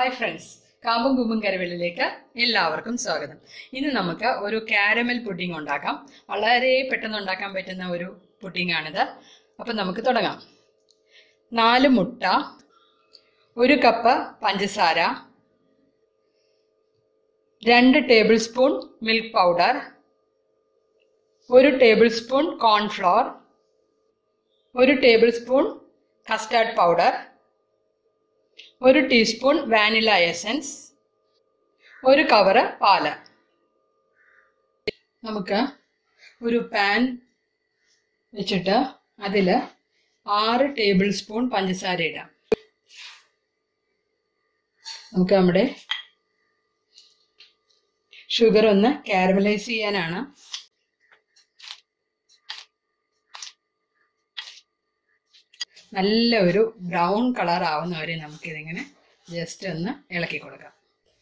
Hi friends, കാമ്പും കുമ്പും കരവിലേക്ക് എല്ലാവർക്കും സ്വാഗതം. ഇന്ന് നമുക്ക് ഒരു കാരമൽ പുഡിംഗ് ഉണ്ടാക്കാം. വളരെ പെട്ടെന്ന് ഉണ്ടാക്കാൻ പറ്റുന്ന ഒരു പുഡിംഗ് ആണിത്. അപ്പം നമുക്ക് തുടങ്ങാം. 4 മുട്ട, 1 കപ്പ് പഞ്ചസാര, 2 tablespoon milk powder, 1 tablespoon cornflour, 1 tablespoon custard powder, 1 teaspoon vanilla essence, 1 cover പാല്. നമുക്ക് ഒരു പാൻ വെച്ചിട്ട് അതിൽ 6 ടേബിൾ സ്പൂൺ പഞ്ചസാര ഇടാം. നമുക്ക് നമ്മുടെ ഷുഗർ ഒന്ന് കാരമലൈസ് ചെയ്യാനാണ്. നല്ല ഒരു ബ്രൗൺ കളർ ആവുന്നവരെ നമുക്കിതിങ്ങനെ ജസ്റ്റ് ഒന്ന് ഇളക്കി കൊടുക്കാം.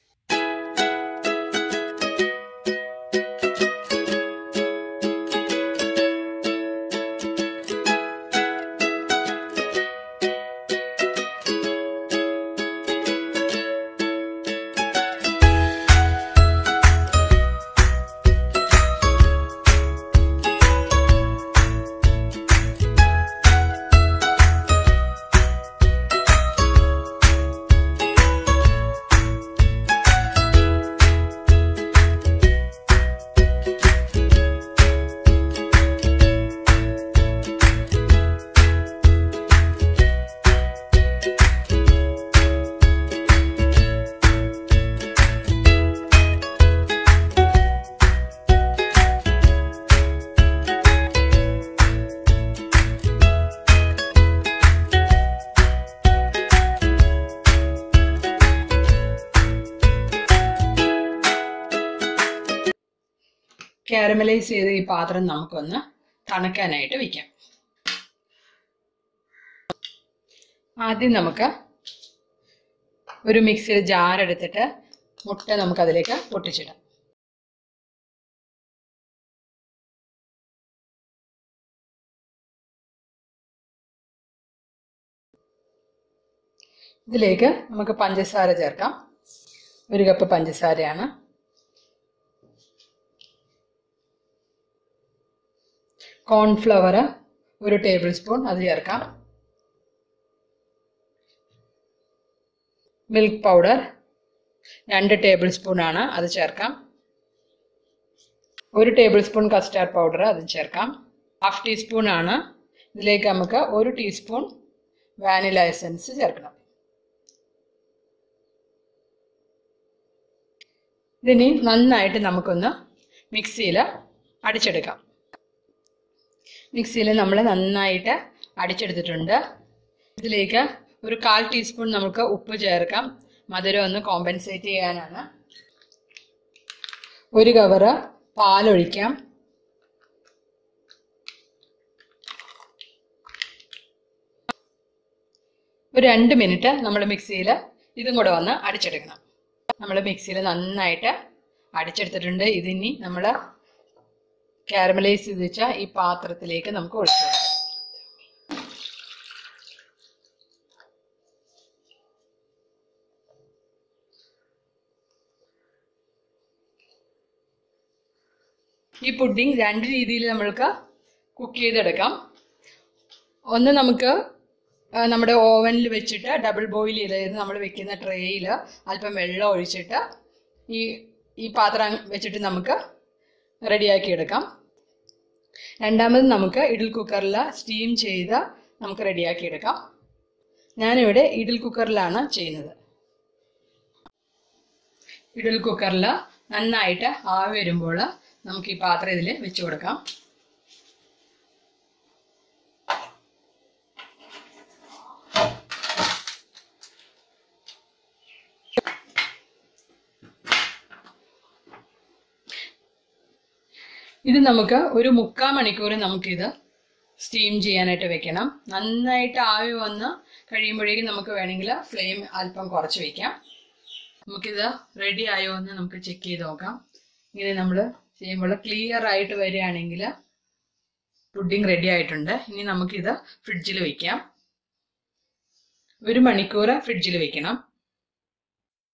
കാരമലൈസ് ചെയ്ത ഈ പാത്രം നമുക്കൊന്ന് തണുക്കാനായിട്ട് വയ്ക്കാം. ആദ്യം നമുക്ക് ഒരു മിക്സിയിൽ ജാർ എടുത്തിട്ട് മുട്ട നമുക്കതിലേക്ക് പൊട്ടിച്ചിടാം. ഇതിലേക്ക് നമുക്ക് പഞ്ചസാര ചേർക്കാം. 1 കപ്പ് പഞ്ചസാരയാണ്. കോൺഫ്ലവർ 1 ടേബിൾ സ്പൂൺ അത് ചേർക്കാം. മിൽക്ക് പൗഡർ 2 ടേബിൾ സ്പൂൺ ആണ്, അത് ചേർക്കാം. 1 ടേബിൾ സ്പൂൺ കസ്റ്റാർഡ് പൗഡർ അത് ചേർക്കാം. 1/2 ടീസ്പൂൺ ആണ്. ഇതിലേക്ക് നമുക്ക് 1 ടീസ്പൂൺ വാനില എസൻസ് ചേർക്കണം. ഇതിനി നന്നായിട്ട് നമുക്കൊന്ന് മിക്സിയിൽ അടിച്ചെടുക്കാം. മിക്സിയിൽ നമ്മൾ നന്നായിട്ട് അടിച്ചെടുത്തിട്ടുണ്ട്. ഇതിലേക്ക് ഒരു 1/4 ടീസ്പൂൺ നമുക്ക് ഉപ്പ് ചേർക്കാം. മധുരം ഒന്ന് കോമ്പൻസേറ്റ് ചെയ്യാനാണ്. 1 കവറ് പാലൊഴിക്കാം. ഒരു 2 മിനിറ്റ് നമ്മൾ മിക്സിയിൽ ഇതും കൂടെ വന്ന് അടിച്ചെടുക്കണം. നമ്മൾ മിക്സിയിൽ നന്നായിട്ട് അടിച്ചെടുത്തിട്ടുണ്ട്. ഇതിനി നമ്മൾ കാരമലൈസ് ചെയ്ത് വെച്ച ഈ പാത്രത്തിലേക്ക് നമുക്ക് ഒഴിച്ചു കൊടുക്കാം. ഈ പുഡിംഗ് 2 രീതിയിൽ നമ്മൾക്ക് കുക്ക് ചെയ്തെടുക്കാം. ഒന്ന് നമുക്ക് നമ്മുടെ ഓവനിൽ വെച്ചിട്ട് ഡബിൾ ബോയിൽ ചെയ്ത് നമ്മൾ വെക്കുന്ന ട്രേയിൽ അല്പം വെള്ളം ഒഴിച്ചിട്ട് ഈ പാത്രം വെച്ചിട്ട് നമുക്ക് റെഡിയാക്കി എടുക്കാം. രണ്ടാമത് നമുക്ക് ഇഡ്ഡലി കുക്കറിൽ സ്റ്റീം ചെയ്ത് നമുക്ക് റെഡിയാക്കി എടുക്കാം. ഞാനിവിടെ ഇഡ്ഡലി കുക്കറിലാണ് ചെയ്യുന്നത്. ഇഡ്ഡലി കുക്കറിൽ നന്നായിട്ട് ആവി വരുമ്പോൾ നമുക്ക് ഈ പാത്രം ഇതിൽ വെച്ച് കൊടുക്കാം. ഇത് നമുക്ക് ഒരു 3/4 മണിക്കൂർ നമുക്കിത് സ്റ്റീം ചെയ്യാനായിട്ട് വെക്കണം. നന്നായിട്ട് ആവി വന്ന് കഴിയുമ്പോഴേക്കും നമുക്ക് വേണമെങ്കിൽ ഫ്ലെയിം അല്പം കുറച്ച് വയ്ക്കാം. നമുക്കിത് റെഡി ആയോ എന്ന് നമുക്ക് ചെക്ക് ചെയ്ത് നോക്കാം. ഇങ്ങനെ നമ്മൾ ചെയ്യുമ്പോൾ ക്ലിയർ ആയിട്ട് വരികയാണെങ്കിൽ പുഡിംഗ് റെഡി ആയിട്ടുണ്ട്. ഇനി നമുക്കിത് ഫ്രിഡ്ജിൽ വയ്ക്കാം. 1 മണിക്കൂർ ഫ്രിഡ്ജിൽ വെക്കണം.